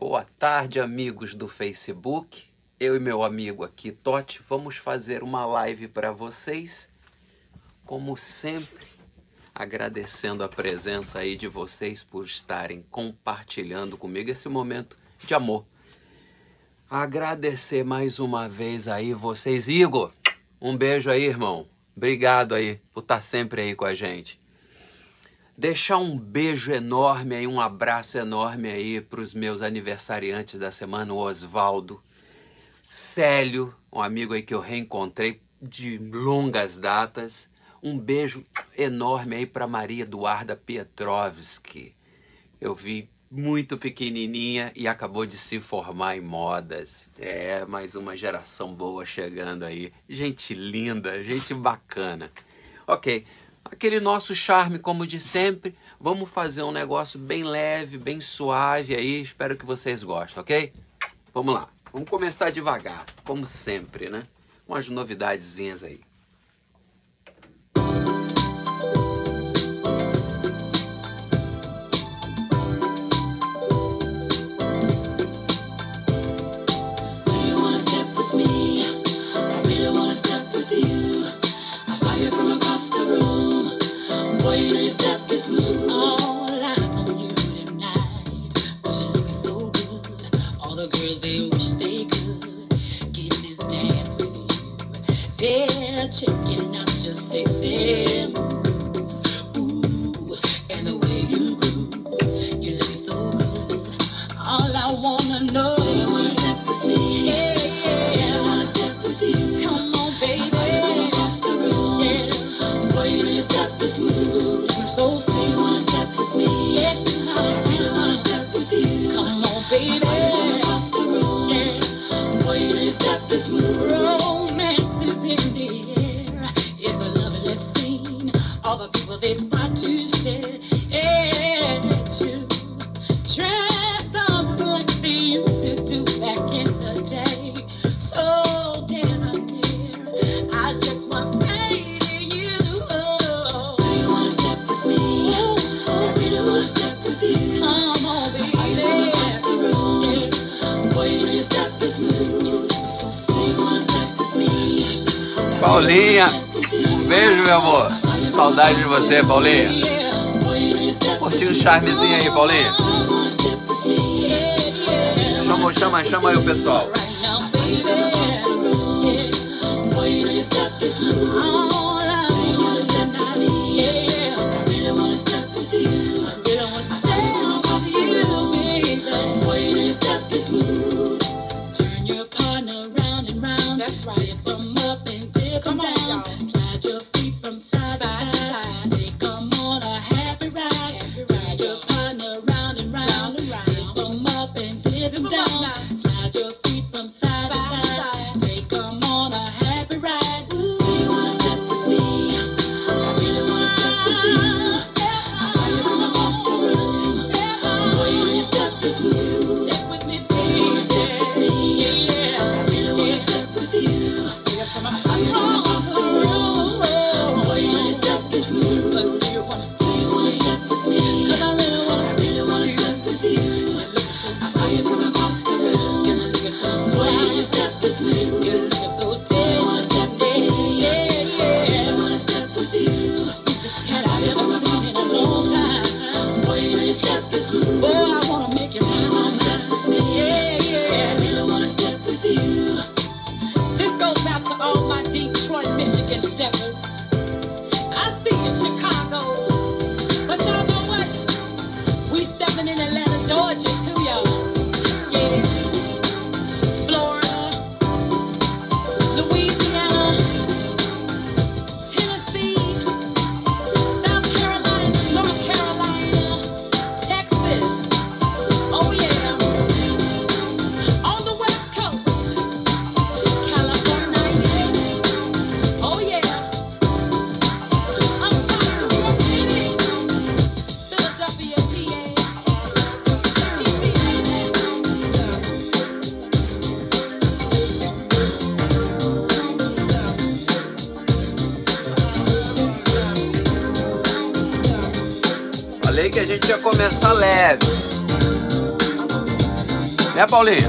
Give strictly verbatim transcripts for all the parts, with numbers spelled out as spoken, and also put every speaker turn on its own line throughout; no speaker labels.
Boa tarde, amigos do Facebook. Eu e meu amigo aqui, Totti, vamos fazer uma live para vocês. Como sempre, agradecendo a presença aí de vocês por estarem compartilhando comigo esse momento de amor. Agradecer mais uma vez aí vocês. Igor, um beijo aí, irmão. Obrigado aí por estar sempre aí com a gente. Deixar um beijo enorme aí, um abraço enorme aí para os meus aniversariantes da semana, o Osvaldo, Célio, um amigo aí que eu reencontrei de longas datas. Um beijo enorme aí para Maria Eduarda Pietrovski. Eu vi muito pequenininha e acabou de se formar em modas. É, mais uma geração boa chegando aí. Gente linda, gente bacana. Ok. Aquele nosso charme, como de sempre, vamos fazer um negócio bem leve, bem suave aí, espero que vocês gostem, ok? Vamos lá, vamos começar devagar, como sempre, né? Com as novidadezinhas aí.
Checking out your sexy moves, ooh, and the way you groove, you're looking so good. All I wanna know, do you wanna step with me? Yeah, yeah, yeah. I wanna step with you. Come on, baby. I saw you from across the room. Yeah, boy, you know your step is smooth. You're so smooth. Do you wanna step with me? Yes, you know. I really wanna step with you. Come on, baby. I saw you from across the room. Yeah, boy, you know your step is smooth. Romance is in the air. It's a lovely scene. All the people, they start to stare at you. Dressed up like they used to do back in the day. So debonair, I just want to say to you, oh, do you want to step with me? Ooh, I really want to step with you. Come on, baby. I saw you from across the room. Yeah. Boy, you know your step is smooth. You're so smooth. Do you want to step with me?
Paulinha, um beijo, meu amor. Saudade de você, Paulinha. Curtiu o charmezinho aí, Paulinha? Chama, chama, chama aí o pessoal. Turn your partner round and round. That's right. Dip them up and dip them down. Slide your feet from side to side. Take them on a happy ride. Turn your partner round and round. Dip them up and dip them down. Slide your feet from side to side. Take them on a happy ride. Do you wanna step with me? I really wanna step with you. I saw you from across the room. Boy, you know your step is smooth. Step with me, baby. Step with me. I really wanna step with you. I saw you from across the room. Boy, you know your step is smooth. Do you wanna step with me? 'Cause I really wanna, I really wanna step with you. I saw you from across the room. Boy, you know your step is smooth. You're looking so dead. Do you wanna step with me? Yeah, yeah. I really wanna step with you. This cat I never seen in a long time. Boy, you know your step is smooth. Boy, I wanna make you mine. I wanna step with me. Yeah, yeah. I really wanna step with you. This goes out to all my Detroit, Michigan steppers. I see you, Chicago. But y'all know what? We stepping in Atlanta, Georgia, too, y'all. Yeah. Florida, Louisiana, Tennessee, South Carolina, North Carolina, Texas. Oh, yeah. On the West Coast, California. Oh, yeah. I'm talking New York City, Philadelphia, P A. Falei que a gente ia começar leve.
Né, Paulinho?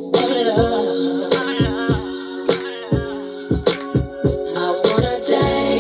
I wanna dance.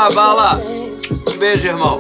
Ah, bala! Um beijo, irmão.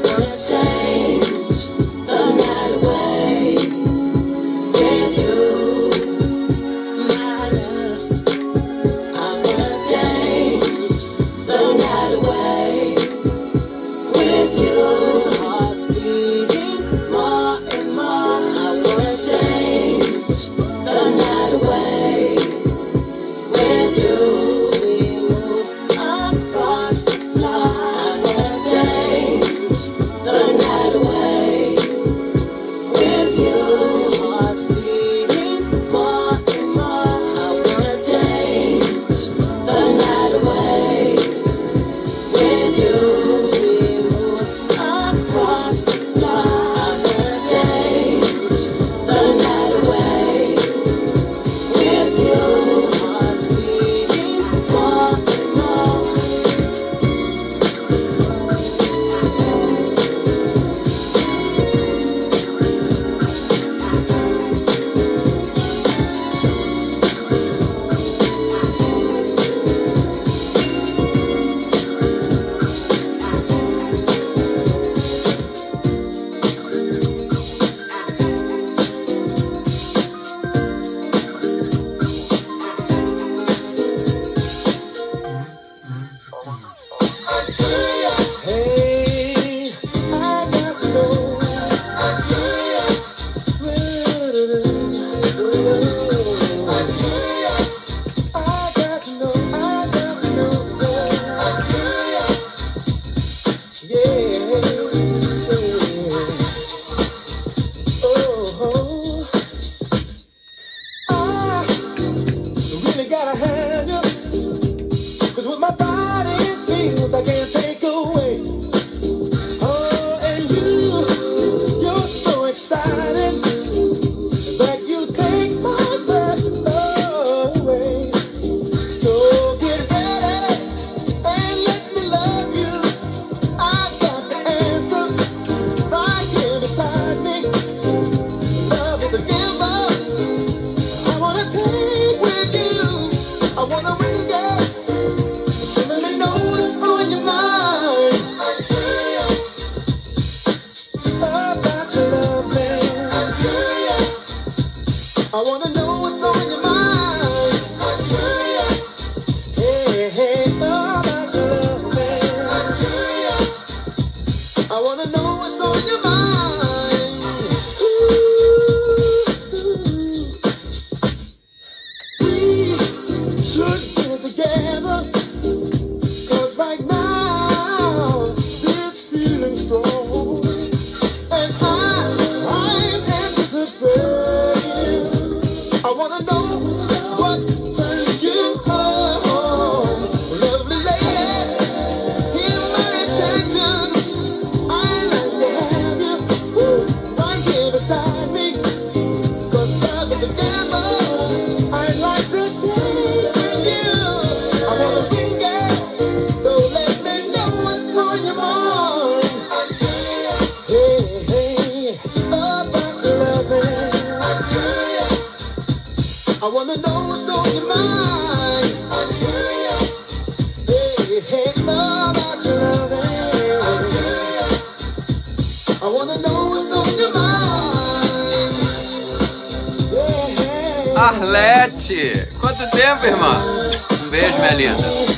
Arlete! Quanto tempo, irmã? Um beijo, minha linda.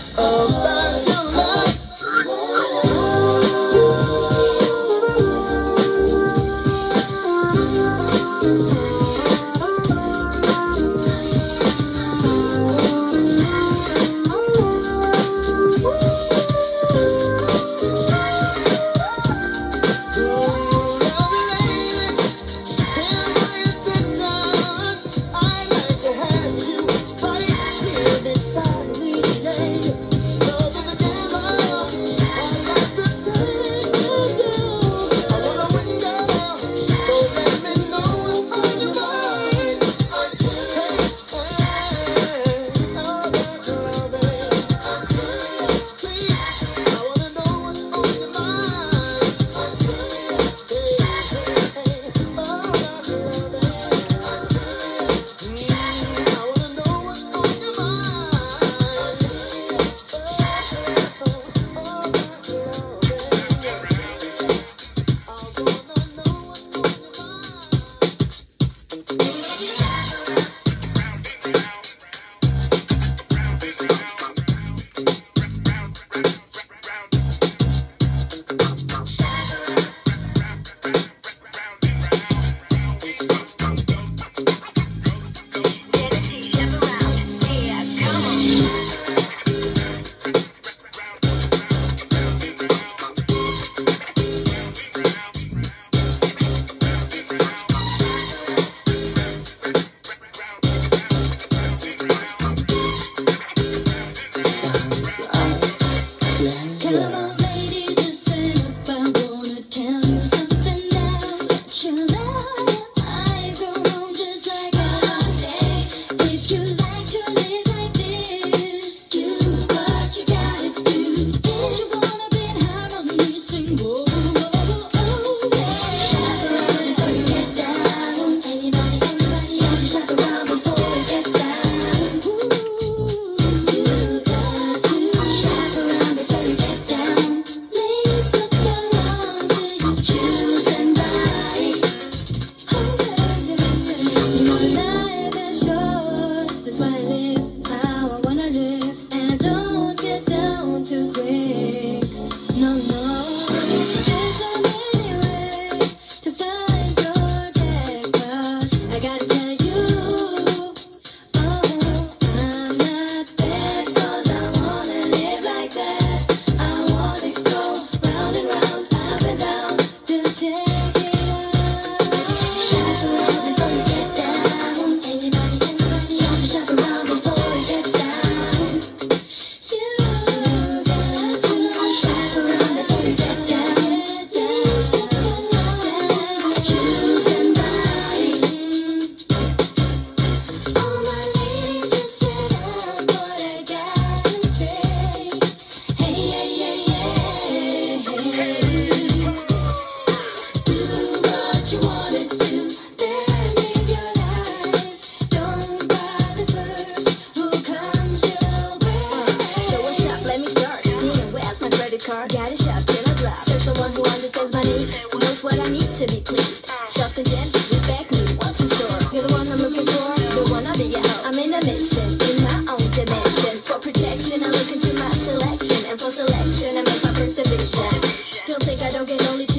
Right here beside me, yeah. Love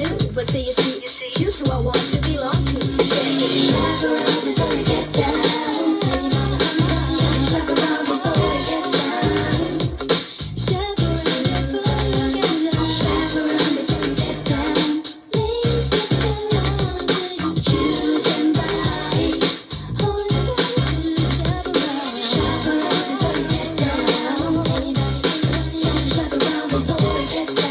do. But see, you see, choose who I want to belong to. Shake around before we get down. Shake around before we get down. Shake around before we get down. Shake around before we get down. Please get around when you choose and buy. Hold on to shake around. Shake around before we get down. Shake around before we get down.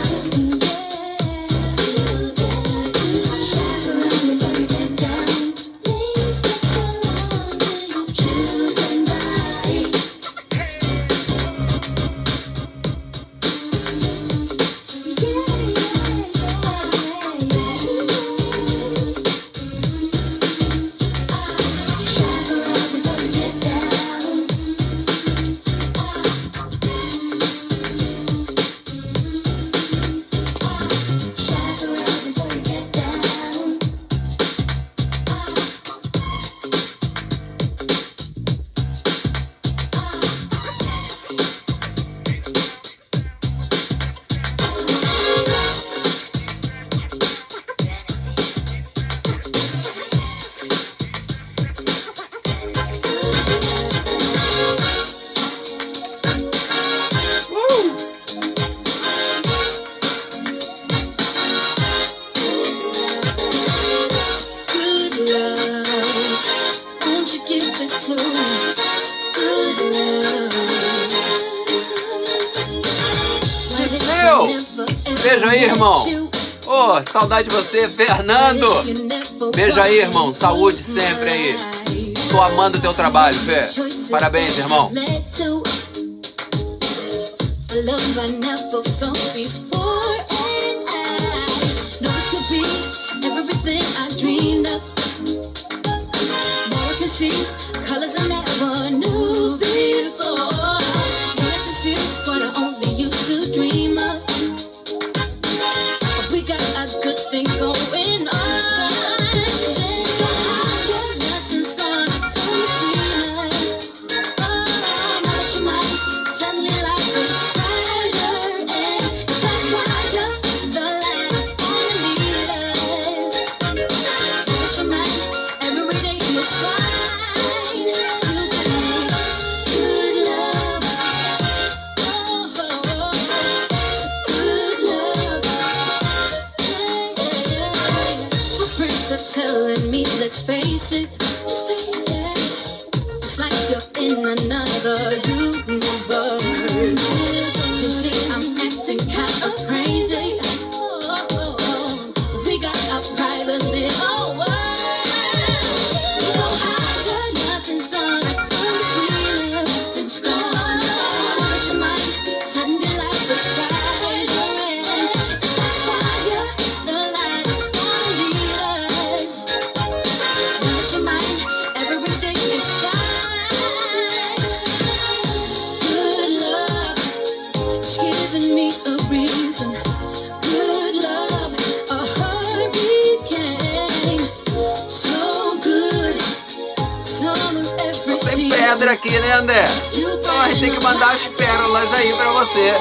Beijo aí, irmão. Ô, oh, saudade de você, Fernando. Beijo aí, irmão. Saúde sempre aí. Tô amando o teu trabalho, Fê. Parabéns, irmão.
Telling me, let's face it, just face it. It's like you're in another universe. You see, I'm acting kind of crazy. Oh, oh, oh. We got a private little world. We go higher, nothing's gonna come between us. It's gonna touch your mind. Suddenly life is brighter. It's like fire, the light is gonna lead us. Every day is fine. Good love is giving me a reason. Good love, a hurricane. So good, summer every season.
Tem pedra aqui, né, André? Então a gente tem que mandar as pérolas aí pra você.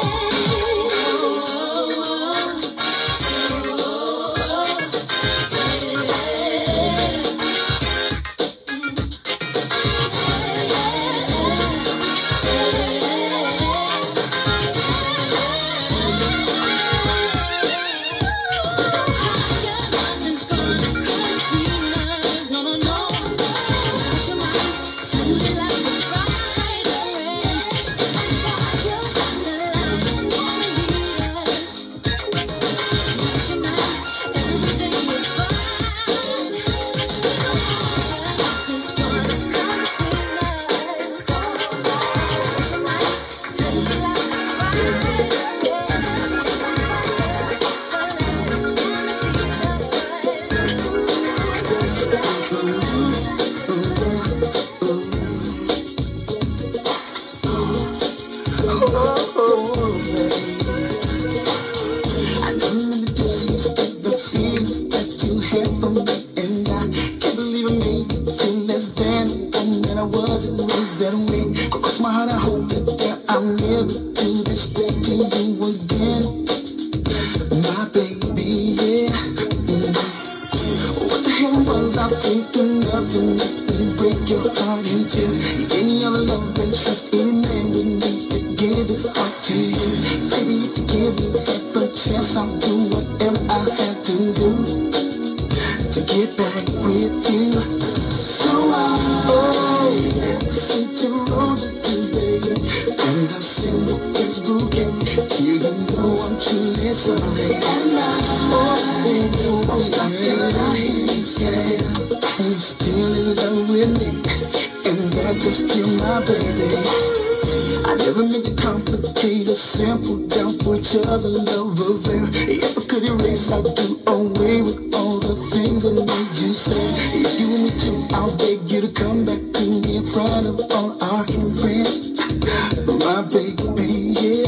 think enough to make me break your heart in two. Any other love and trust any man would need to give his heart to you. Baby, if you give me half a chance, I'll do whatever I have to do to get back with you. So I oh, sent your roses today, and I send a Facebook and you know I'm truly sorry. And I oh, won't stop till I hear you say I'm still in love with me, and that just you my baby. I never meant to complicate a simple down for each other love affair. If I could erase, I'd do away with all the things that made you say. If you want me to, I'll beg you to come back to me in front of all our friends. My baby, yeah.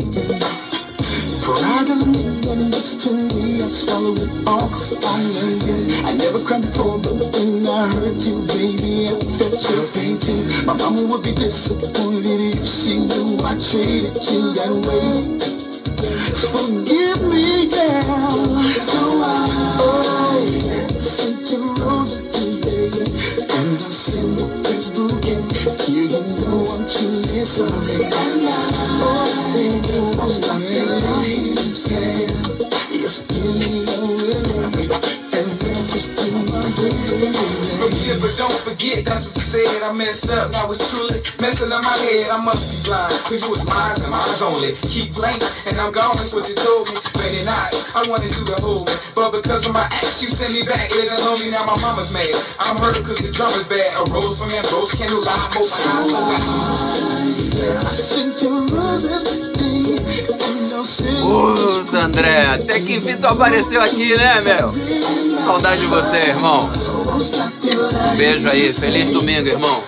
Pride doesn't mean that much to me. I'd swallow it all cause I love you. I never cried before, but when I heard you, baby, I felt your pain too. My mama would be disappointed if she knew I treated you that way. Forgive me, girl. So I oh, sent your roses today, and I send a Facebook and you know I'm truly sorry. And I oh, won't stop till I hear you say you're still in love with me, and that just do my baby.
Forgive but don't forget, that's what you said. I messed up, now it's truly messing up my head. I must be blind, cause you was mine and mine's only. Keep blank, and I'm gone, that's what you told me. Lady night, I wanted you to hold me, but because of my acts, you sent me back living lonely. Now my mama's mad, I'm hurt cause the drum is bad. A rose from me, rose candle light, hope my eyes so bad.
I sent your roses today, and I'll send
Usa, André, até que enfim tu apareceu aqui, né, meu? Saudade de você, irmão. Um beijo aí, feliz domingo, irmão.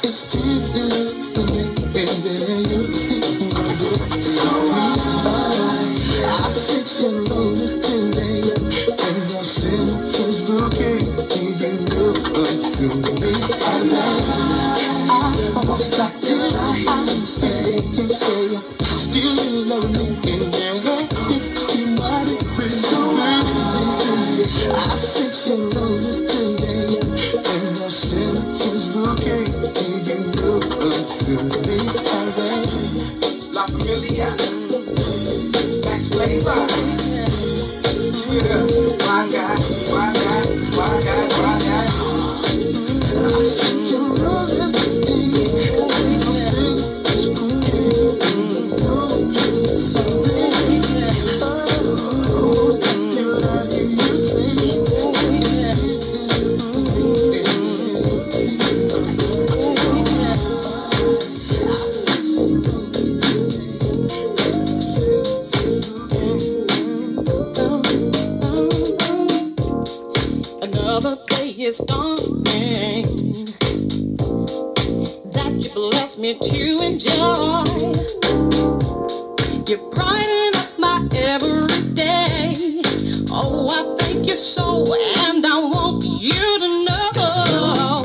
La Familia, Max Flavor, yeah, wise guys, wise guys, wise guys, wise guys. I sent your roses today, and I sent this bouquet, and you know you're sorry. Oh, stop till I hear you say
another day is dawning that you bless me to enjoy. You brighten up my every day. Oh, I thank you so, and I want you to know.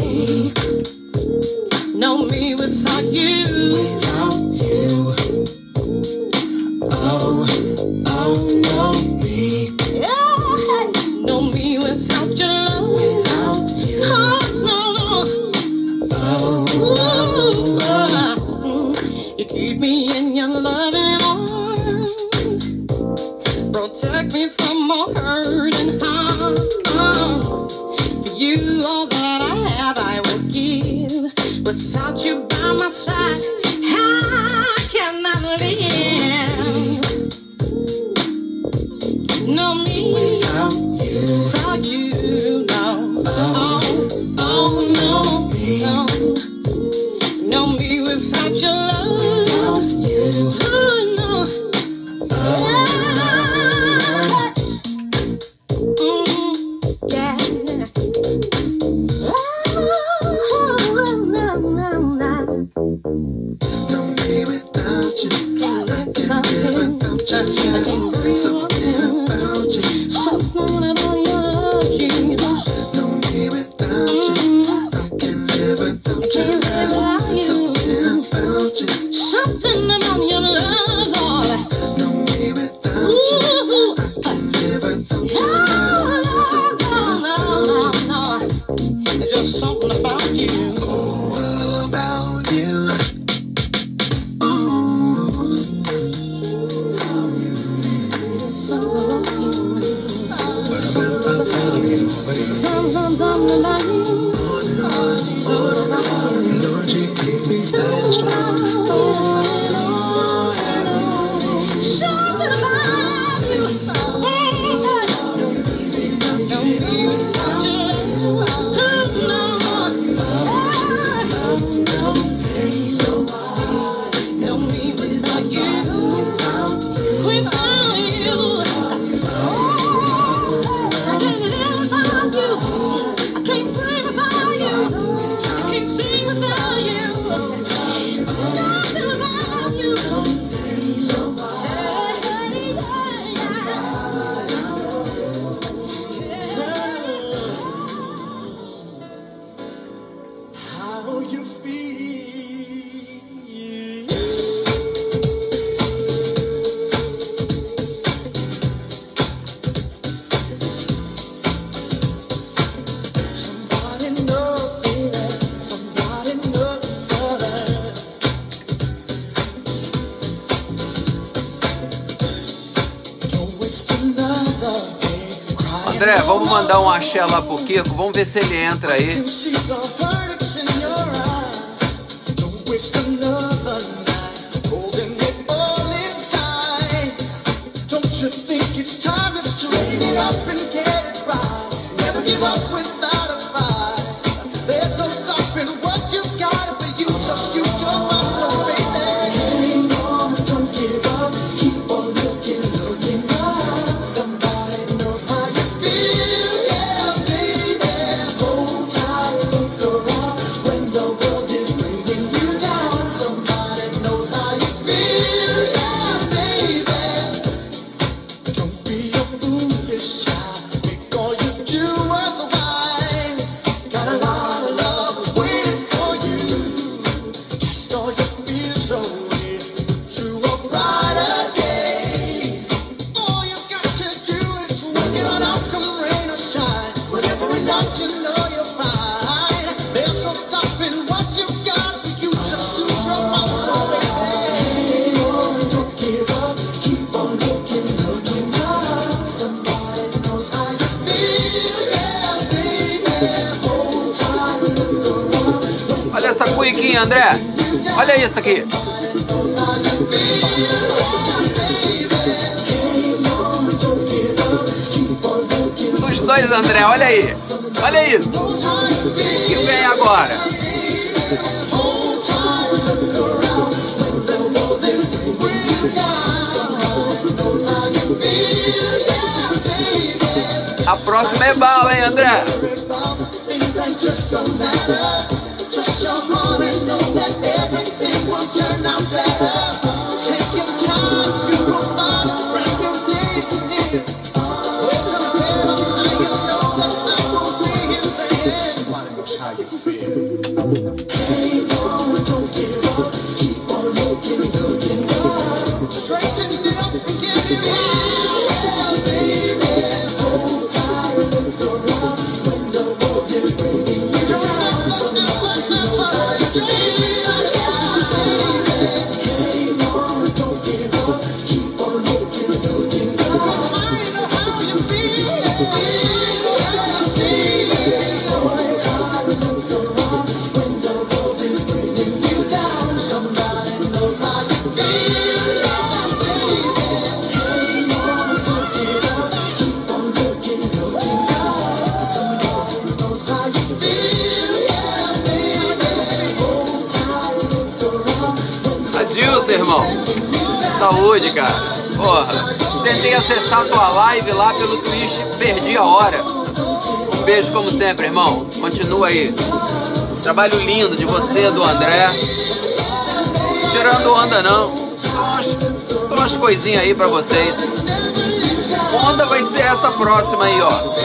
Know me without you.
without you. Oh, oh, know me.
Yeah, know me without your love.
Without you.
Oh, no, no.
Oh,
Ooh, uh, you keep me in your loving arms. Protect me from all hurt and harm.
André, vamos mandar um axé lá pro Kiko. Vamos ver se ele entra aí. André, olha isso aqui. Os dois, André, olha aí. Olha isso. O que vem agora? A próxima é bala, hein, André? Trust your heart and know that everything will turn out better. Take your time, you will find a brand new day. Hold your head up high, you know that I will be here saying somebody knows how you feel. Hang on, don't give up, keep on looking, looking up. Straighten it up and get it in, baby. Hold tight, look around when the world is bringing you down. Irmão, saúde, cara. Porra, tentei acessar a tua live lá pelo Twitch, perdi a hora. Um beijo como sempre, irmão. Continua aí. Trabalho lindo de você, do André. Tirando onda não. Só umas, só umas coisinhas aí pra vocês. Onda vai ser essa próxima aí, ó.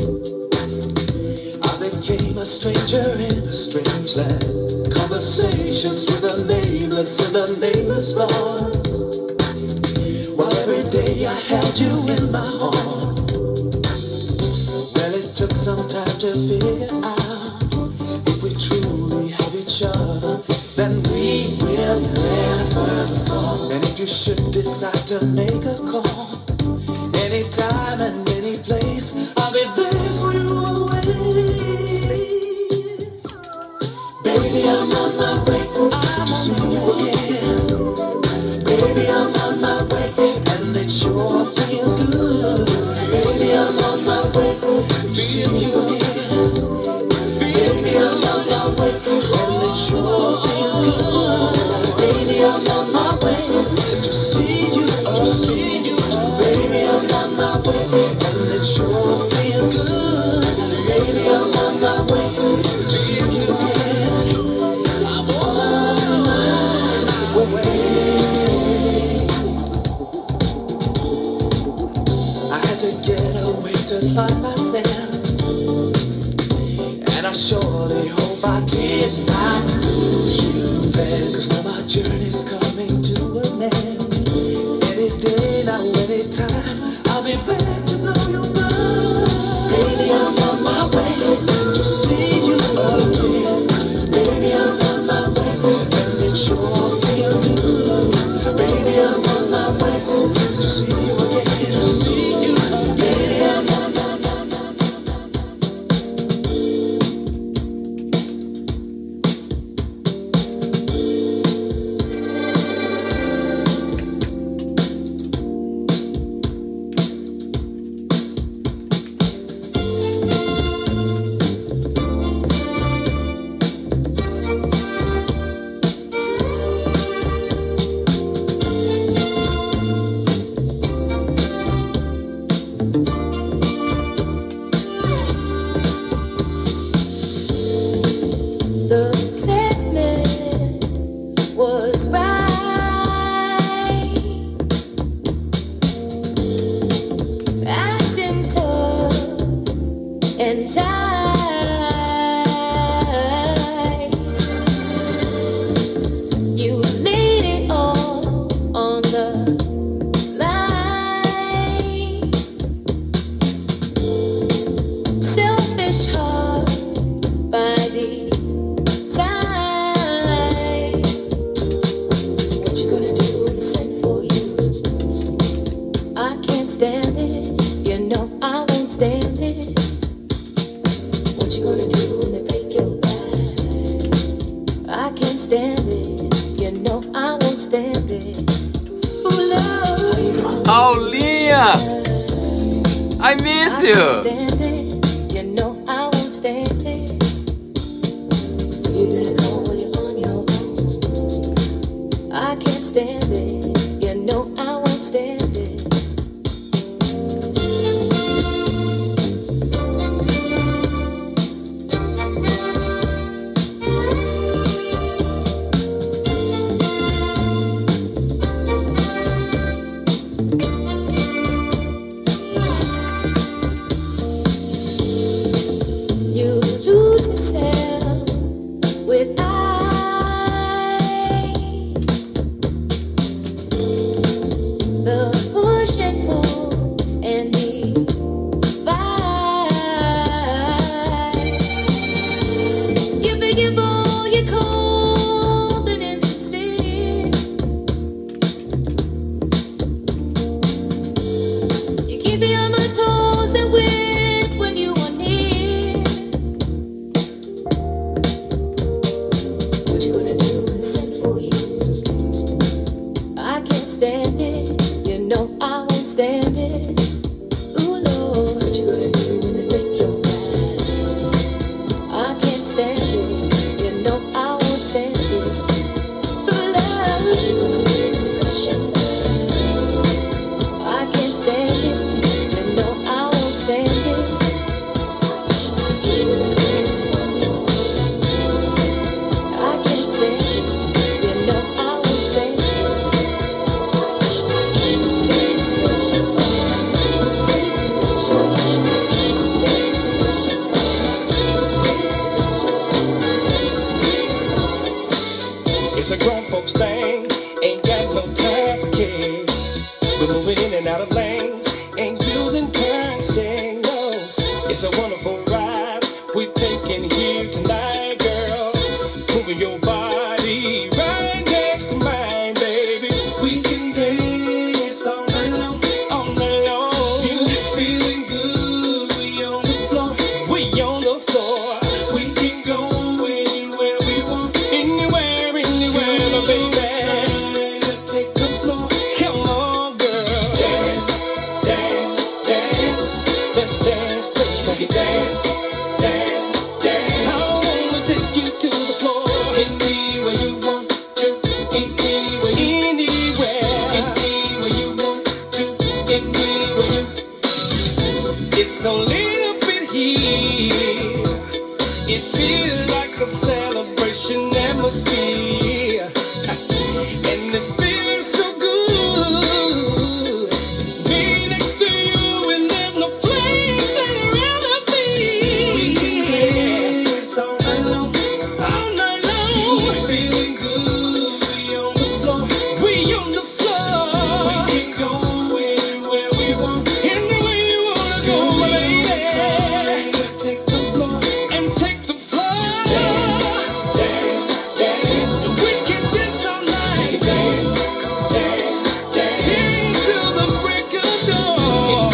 Stranger in a strange land. Conversation
patience with the nameless and the nameless boss. While every day I held you in my heart. Well, it took some time to figure out if we truly have each other, then we will never fall. And if you should decide to make a call, anytime and any place, I'll be there for you always. Baby, I'm on my way. I'm to see you again. Baby, I'm on my way, and it sure feels good. Baby, I'm on my way to see you again. Baby, I'm on my way, and it sure feels good. Baby, I'm on my way to see you, to see you. Baby, I'm on my way, and it sure feels good. Baby, I'm on my way to see you again. I'm on my way. I had to get away to find myself, and I surely hope I did not lose you there. Cause now my journey's coming to an end. Any day now, any time, I'll be back to blow your mind. Baby, I'm on my way to see you again. Baby, I'm on my way, and it sure feels good. Baby, I'm on my way to see you again. To see you again. Baby, I'm on my way. The sentiment was right. Acting tough and tight. You laid it all on the line. Selfish heart by the time. What you gonna do when it's sent for you? I can't stand it, you know I won't stand it. What you gonna do when they break your back? I can't stand it, you know I won't stand it. Ooh, love,
Paulinha, I miss
I can't
you.
stand it, you know I won't stand it. You're gonna know when you're on your own. I can't stand it, you know I won't stand it.
It's a grown folks thing, ain't got no time for kids. We're moving in and out of lanes, ain't using turn signals. It's a wonderful ride we're taking here tonight, girl. Moving your body right next to mine, baby. We can dance all night long, all night long. Music feeling good, we on the floor, we on the floor. We can go anywhere we want, anywhere, anywhere, baby. Let's take the floor, come on, girl. Dance, dance, dance. Let's dance, let's make it dance, dance, dance. I wanna take you to the floor, anywhere you want to, anywhere, anywhere, anywhere you want to, anywhere you. It's a little bit here. It feels like a celebration atmosphere, and this feeling so good. Being next to you, and there's no place that I'd rather be. We can dance all night long, all night long. Feeling good, we on the floor, we on the floor. We can go anywhere we want, anywhere you wanna go, my lady. Let's take the floor and take the floor. Dance, dance, dance. We can dance all night. Dance, dance, dance. Dance till the break of dawn.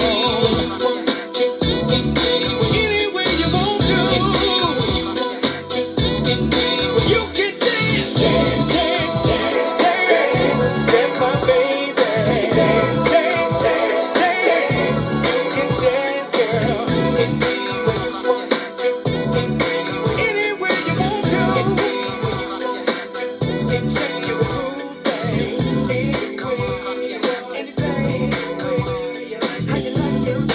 Anywhere you want to, you can dance, dance, dance, dance. That's my baby. Dance, dance, dance, dance. You can dance, girl. Anywhere you want to, anywhere you want to. And shake your groove, babe. Anywhere, anything. How you like it?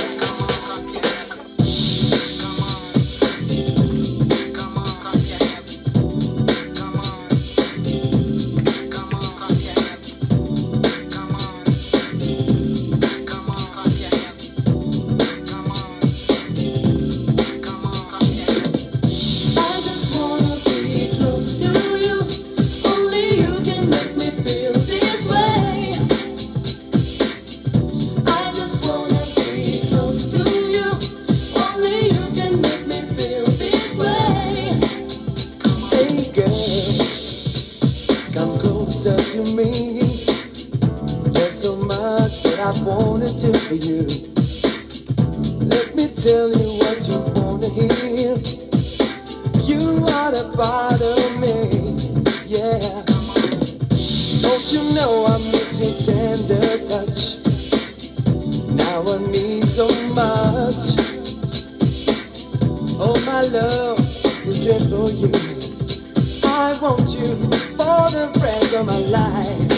I just wanna be close to you. Only you can make me feel this way. I just wanna be close to you. Only you can make me feel this way.
Hey girl, come closer to me. There's so much that I wanna do for you. Let me tell you what you wanna hear. You are the part of me, yeah. Don't you know I miss your tender touch? Now I need so much. Oh, my love is it for you. I want you for the rest of my life.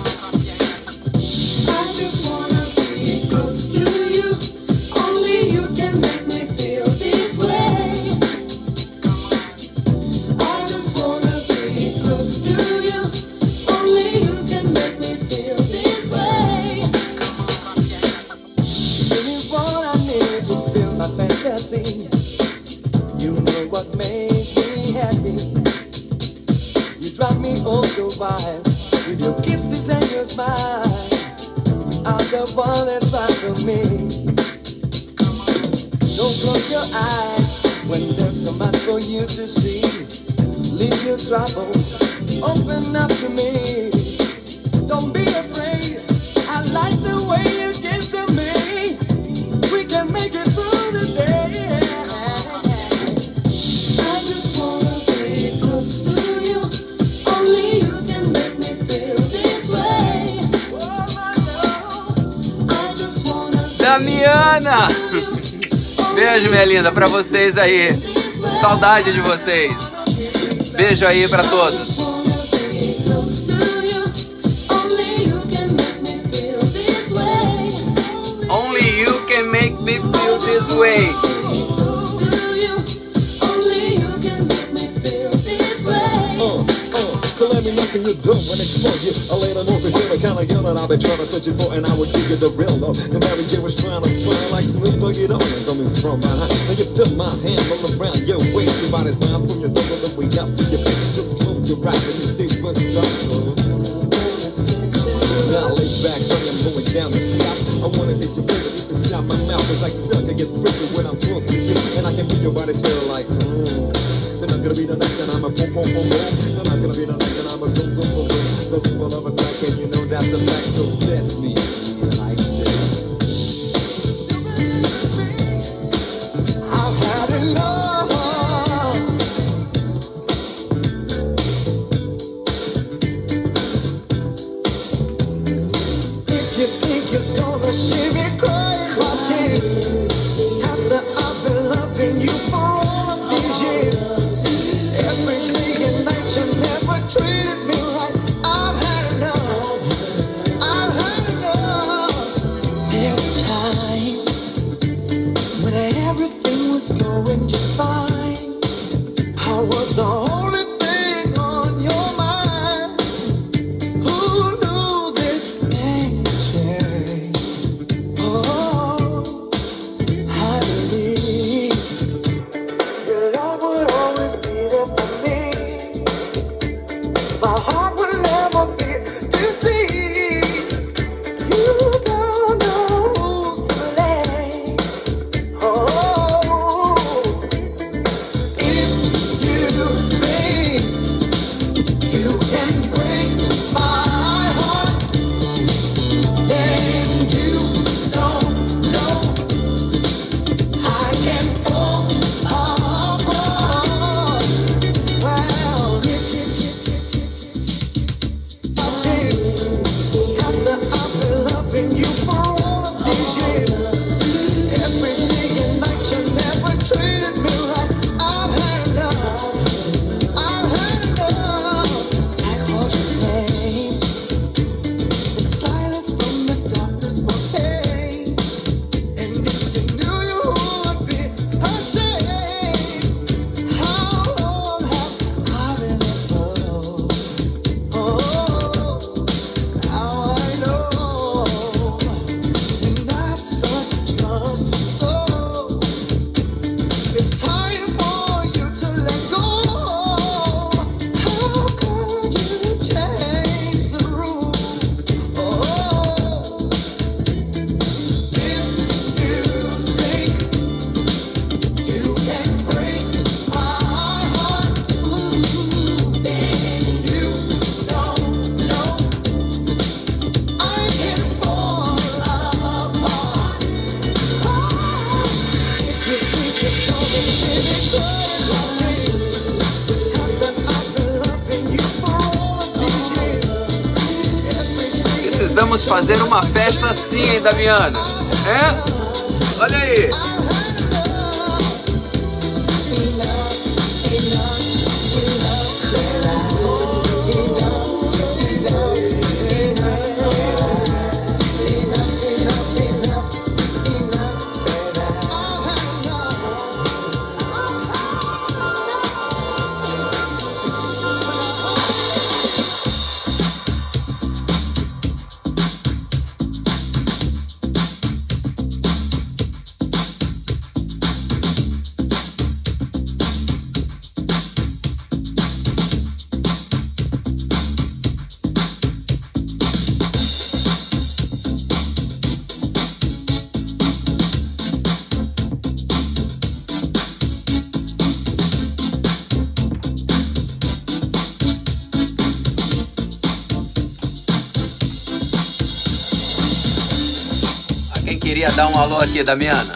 I just wanna be close to you. Only you can make me feel this way. I just wanna be close to you. Only you can make me feel this way.
Give me what I need to fill my fantasy. You know what makes me happy. You drive me oh so wild with your kisses and your smile. You are the one that's right for me. Don't close your eyes when there's so much for you to see. Leave your troubles, open up to me. Don't be afraid, I like the way you get to me. We can make it through the day.
I just wanna be close to you. Only you can make me feel this way.
Oh my love,
I just wanna be
Damiana!
close to you.
Beijo, minha linda, pra vocês aí. Saudade de vocês. Beijo aí pra todos. Only you can make me feel this way.
Uh, uh, so let me
me knocking your door and explore you. I later know cause you're the kind of girl that I've been trying to search you for, and I would give you the real love. And Mary J was trying to find like Snoop Doggy Dogg. I'm coming from behind. Now you feel my hand all around your waist. Your body's mine from your thumb all the way up to your face. Just close your eyes and you see what's up. Now lay back, I am going down the south. I wanna taste your flavor deep inside my mouth. It's like silk, I get freaky when I'm close to you, and I can feel your body smell like mm. They're not gonna be the night that I'm a boom boom boom boom. They're not gonna be the night that I'm a boom boom boom boom. Those people love us like, and you know that's a fact. So test me like this. I've had enough. If you think you're gonna see me cry, after I've been loving you for all of these years, every day and night you never treated me right. I've had enough. I've had enough. There were times when everything was going just fine. I was the only thing on your mind. Who knew this thing would change? Oh, I believe your love would always be there for me. My heart will never be deceived. You don't know who's to blame. Oh, if you think you can break my heart, then you don't know I can fall apart. Well, if you after I've been loving you for all of these years, every day and night you never treated me right. I've had enough. I've had enough. I called your name. The silence from the darkness was pain. And if you knew you would be ashamed, how long have I been alone? Oh, now I know. And that's such just so. It's time for you to let go. How could you change the rules? Oh, if you think you can break my heart, then you don't know I can fall apart. If you think you're gonna see me cry like me, after I've been loving you for all of these years, every day
Precisamos fazer uma festa assim, hein, Damiana? É? Olha aí. Quem queria dar um alô aqui, Damiana?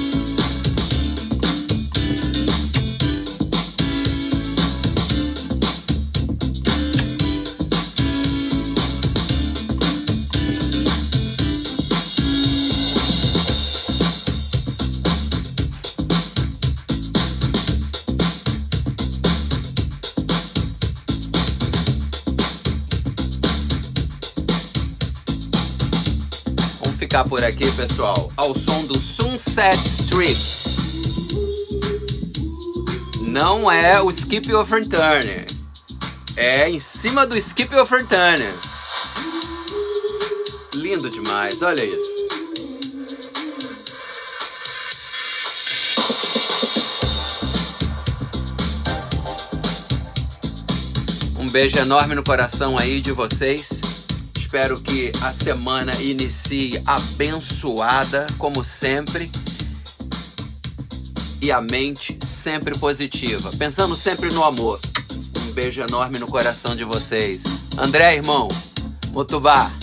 Ficar por aqui, pessoal, ao som do Sunset Strip. Não é o Skip Overturn. É, em cima do Skip Overturner. Lindo demais, olha isso. Um beijo enorme no coração aí de vocês. Espero que a semana inicie abençoada, como sempre. E a mente sempre positiva, pensando sempre no amor. Um beijo enorme no coração de vocês. André, irmão, Motubá.